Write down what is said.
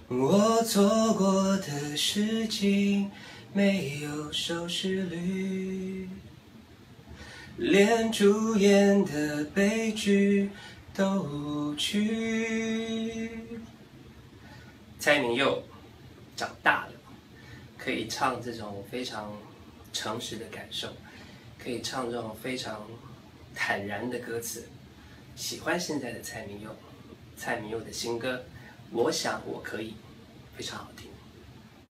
我错过的事情没有收视率，连主演的悲剧都无趣。蔡明佑长大了，可以唱这种非常诚实的感受，可以唱这种非常坦然的歌词。喜欢现在的蔡明佑，蔡明佑的新歌《我想我可以》非常好听。